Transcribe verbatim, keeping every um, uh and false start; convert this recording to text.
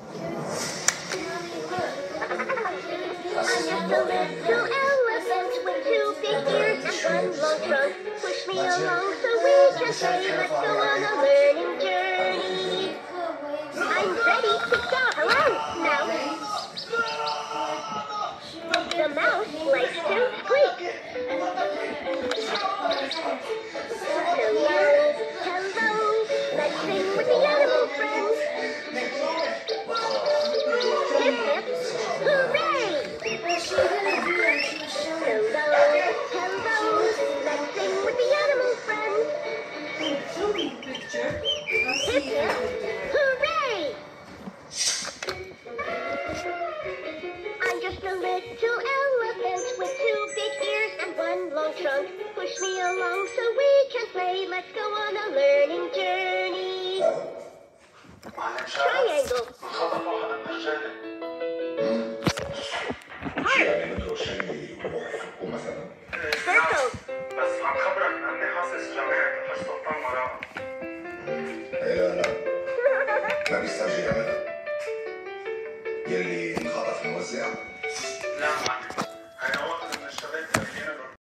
just a little elephant with two big ears and one long trunk. Push me along so we can say, let's go on a learning journey. I'm ready to go. Hello, mouse. The mouse likes to squeak. Hello, hello, let's sing with the animal friends. Hip hip, hooray! Hello, hello, let's sing with the animal friends. Hip hip, hooray! I'm just a little elephant with two big ears and one long trunk. Push me along so we can play. Let's go on a learning journey. Triangle. Circle. بس عم خبرك اني حاسس جماعة حس سلطان مراه. لا لا ما بيسترجي يعملها. يلي انخطف الموزع؟ لا ما